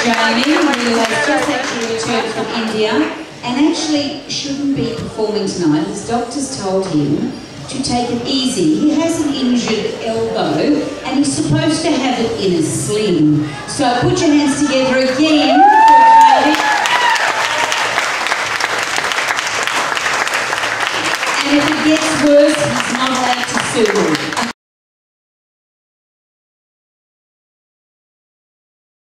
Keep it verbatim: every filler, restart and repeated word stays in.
Jaime, who has just actually returned from India and actually shouldn't be performing tonight. His doctors told him to take it easy. He has an injured elbow and he's supposed to have it in a sling. So put your hands together again for Jaime. And if it gets worse, he's not allowed to sue.